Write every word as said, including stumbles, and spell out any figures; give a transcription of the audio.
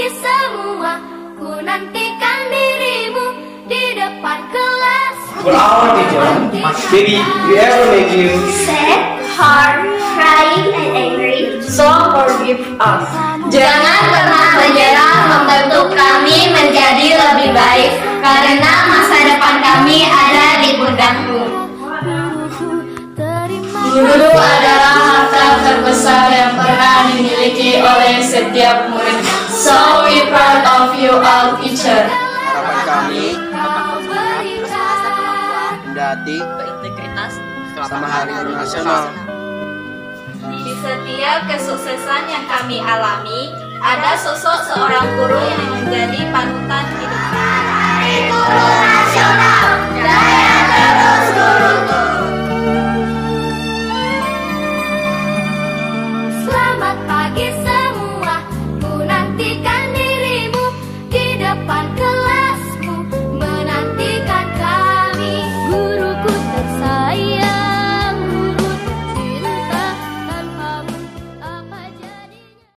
semua, ku nantikan dirimu di depan kelas. For our teacher, maybe we ever make you sad, hard, crying, and angry. So forgive us. Jangan pernah menyerah membentuk kami menjadi lebih baik, karena masa depan kami ada di pundakmu. Guru adalah harta terbesar yang pernah dimiliki oleh setiap murid. So we proud of you all, teacher. Harapan kami mendati berintegritas selama Hari Guru Nasional. Di setiap kesuksesan yang kami alami, ada sosok seorang guru yang menjadi panutan hidup. Hari Guru Nasional.